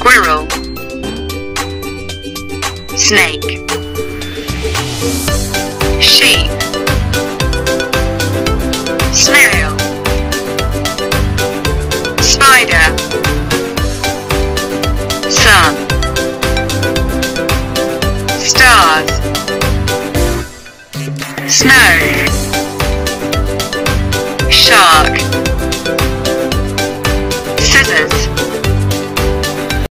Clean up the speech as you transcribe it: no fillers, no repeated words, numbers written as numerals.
Squirrel. Snake. Sheep. Snail. Spider. Sun. Stars. Snow. Shark.